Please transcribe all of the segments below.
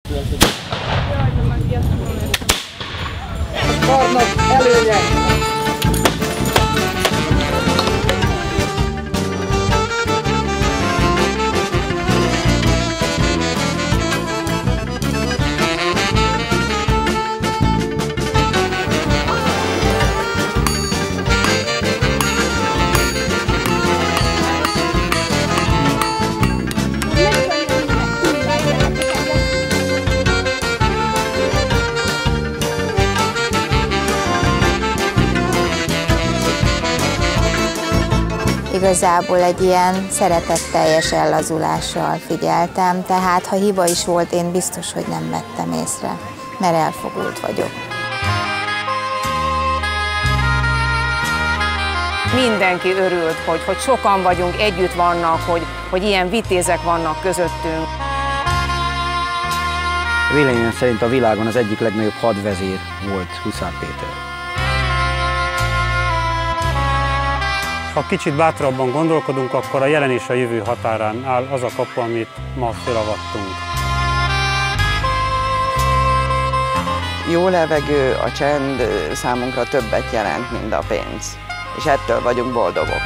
Jaj, de megijedtem volna. Vannak előnyek! Igazából egy ilyen szeretetteljes ellazulással figyeltem, tehát ha hiba is volt, én biztos, hogy nem vettem észre, mert elfogult vagyok. Mindenki örült, hogy sokan vagyunk, együtt vannak, hogy ilyen vitézek vannak közöttünk. Véleményem szerint a világon az egyik legnagyobb hadvezér volt Huszár Péter. Ha kicsit bátrabban gondolkodunk, akkor a jelen és a jövő határán áll az a kapu, amit ma felavattunk. Jó levegő, a csend számunkra többet jelent, mint a pénz. És ettől vagyunk boldogok.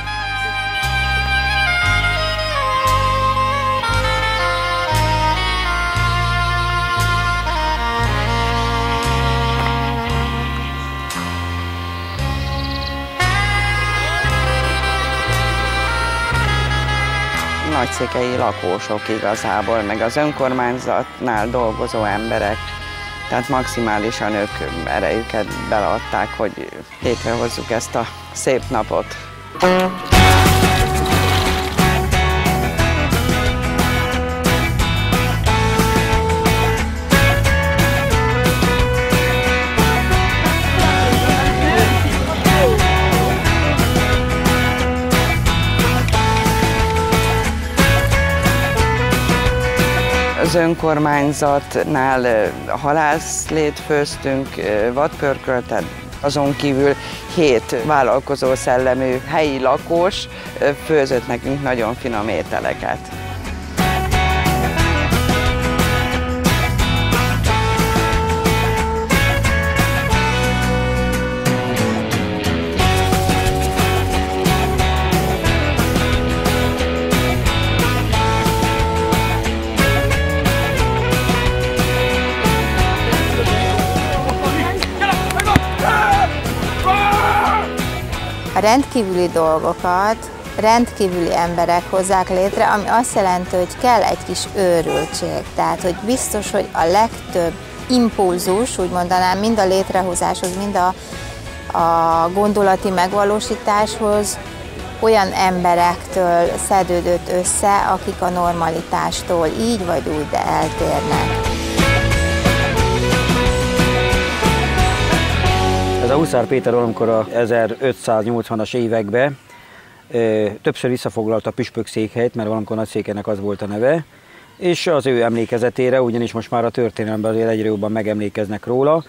Nagyszékhelyi lakósok igazából, meg az önkormányzatnál dolgozó emberek, tehát maximálisan ők erejüket beleadták, hogy létrehozzuk ezt a szép napot. Az önkormányzatnál halászlét főztünk, vadpörköltet, azon kívül 7 vállalkozó szellemű helyi lakós főzött nekünk nagyon finom ételeket. A rendkívüli dolgokat rendkívüli emberek hozzák létre, ami azt jelenti, hogy kell egy kis őrültség. Tehát, hogy biztos, hogy a legtöbb impulzus, úgy mondanám, mind a létrehozáshoz, mind a gondolati megvalósításhoz olyan emberektől szedődött össze, akik a normalitástól így vagy úgy, de eltérnek. Ez a Huszár Péter valamikor a 1580-as években többször visszafoglalta a püspökszékhelyt, mert valamikor nagyszékelynek az volt a neve, és az ő emlékezetére, ugyanis most már a történelemben azért egyre jobban megemlékeznek róla.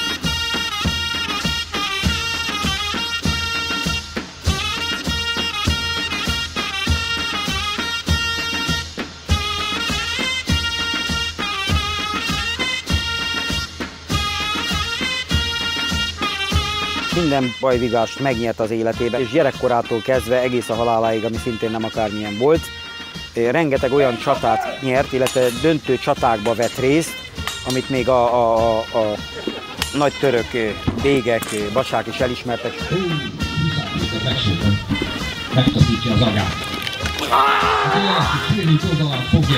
Minden bajvigást megnyert az életében, és gyerekkorától kezdve egész a haláláig, ami szintén nem akármilyen volt. Rengeteg olyan csatát nyert, illetve döntő csatákba vett részt, amit még a nagy török bégek, basák is elismertek. Megtaszítja az agát. Sírni oldalán fogja.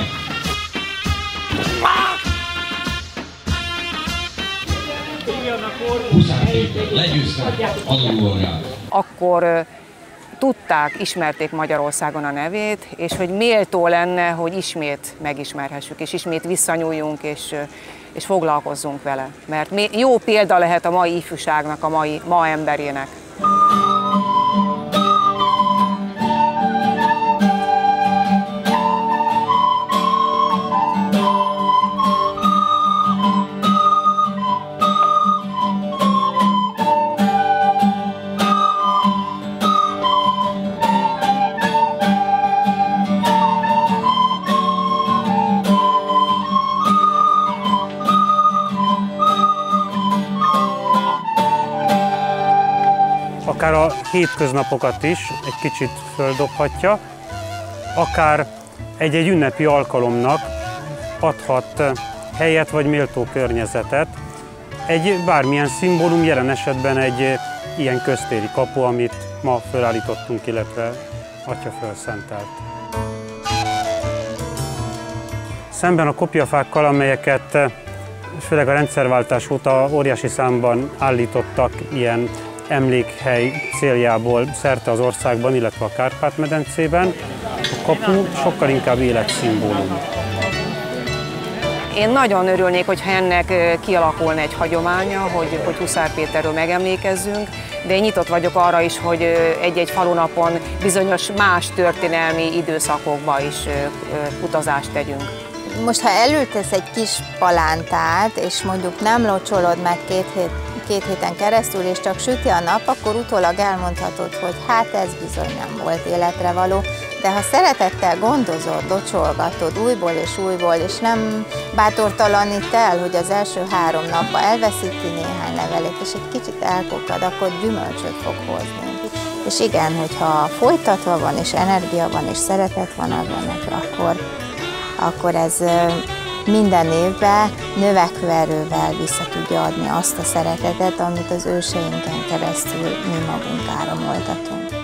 Huszár Péter legyőzte Alulorgát. Akkor tudták, ismerték Magyarországon a nevét, és hogy méltó lenne, hogy ismét megismerhessük, és ismét visszanyúljunk, és foglalkozzunk vele. Mert jó példa lehet a mai ifjúságnak, a ma emberének. akár a hétköznapokat is egy kicsit földobhatja, akár egy-egy ünnepi alkalomnak adhat helyet vagy méltó környezetet. Egy bármilyen szimbólum, jelen esetben egy ilyen köztéri kapu, amit ma felállítottunk, illetve Atya fölszentelt. Szemben a kopjafákkal, amelyeket főleg a rendszerváltás óta óriási számban állítottak ilyen emlékhely céljából szerte az országban, illetve a Kárpát-medencében, a kapu sokkal inkább életszimbólum. Én nagyon örülnék, hogyha ennek kialakulna egy hagyománya, hogy Huszár Péterről megemlékezzünk, de én nyitott vagyok arra is, hogy egy-egy falunapon bizonyos más történelmi időszakokba is utazást tegyünk. Most, ha elültesz egy kis palántát, és mondjuk nem locsolod meg két héten keresztül, és csak süti a nap, akkor utólag elmondhatod, hogy hát ez bizony nem volt életre való. De ha szeretettel gondozod, locsolgatod újból, és nem bátortalanít el, hogy az első 3 napban elveszíti néhány levelét, és egy kicsit elkokad, akkor gyümölcsöt fog hozni. És igen, hogyha folytatva van, és energia van, és szeretet van abban, akkor ez minden évben növekvő erővel vissza tudja adni azt a szeretetet, amit az őseinken keresztül mi magunk áramoltatunk.